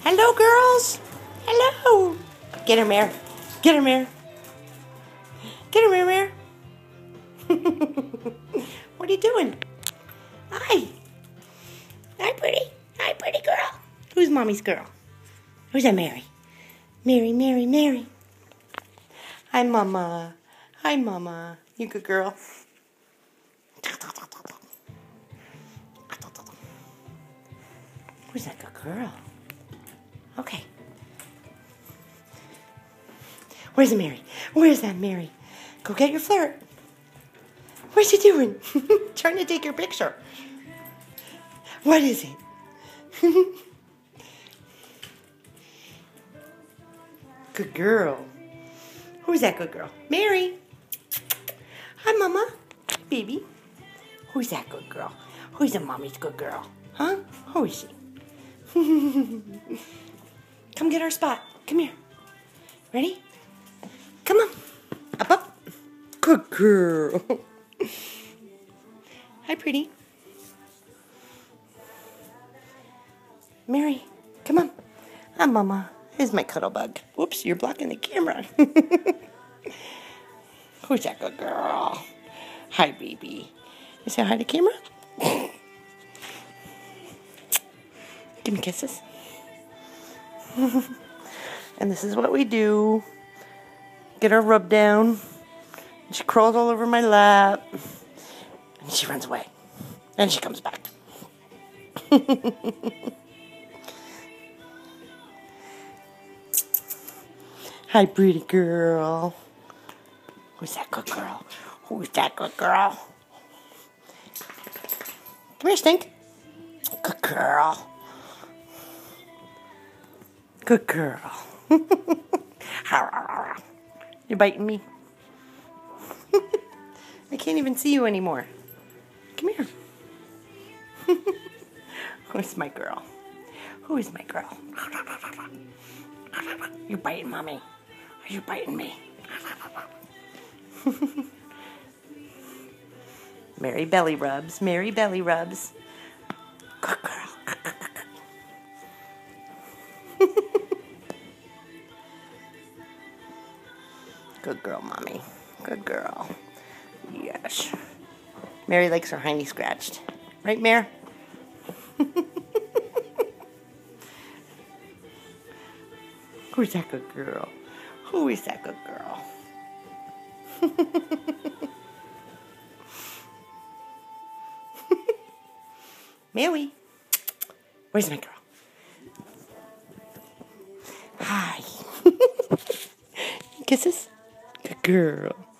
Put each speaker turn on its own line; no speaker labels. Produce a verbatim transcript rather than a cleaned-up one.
Hello, girls. Hello. Get her, Mare. Get her, Mare. Get her, Mare, Mare. What are you doing? Hi. Hi, pretty. Hi, pretty girl. Who's mommy's girl? Who's that, Mary? Mary, Mary, Mary. Hi, mama. Hi, mama. You good girl. Who's that good girl? Okay. Where's the Mary? Where's that Mary? Go get your flirt. What's she doing? Trying to take your picture. What is it? Good girl. Who's that good girl? Mary. Hi, mama. Baby. Who's that good girl? Who's the mommy's good girl? Huh? Who is she? Come get our spot. Come here. Ready? Come on. Up, up. Good girl. Hi, pretty. Mary, come on. Hi, mama. Here's my cuddle bug. Whoops, you're blocking the camera. Who's that good girl? Hi, baby. You say hi to camera? Give me kisses. And this is what we do. Get her rub down. She crawls all over my lap. And she runs away. And she comes back. Hi, pretty girl. Who's that good girl? Who's that good girl? Come here, Stink. Good girl. Good girl. You're biting me. I can't even see you anymore. Come here. Who's my girl? Who is my girl? You biting mommy? Are you biting me? Mary belly rubs. Mary belly rubs. Good girl. Good girl, mommy. Good girl. Yes. Mary likes her hiney scratched. Right, Mare? Who's that good girl? Who is that good girl? Mary. Where's my girl? Hi. Kisses? Good girl.